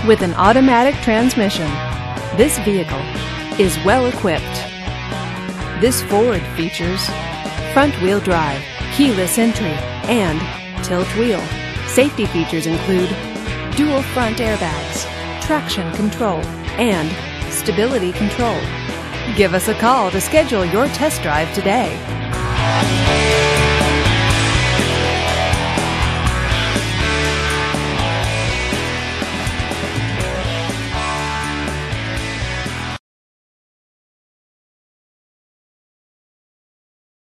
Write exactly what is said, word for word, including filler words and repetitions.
With an automatic transmission, this vehicle is well equipped. This Ford features front-wheel drive, keyless entry, and tilt wheel. Safety features include dual front airbags, traction control, and stability control. Give us a call to schedule your test drive today.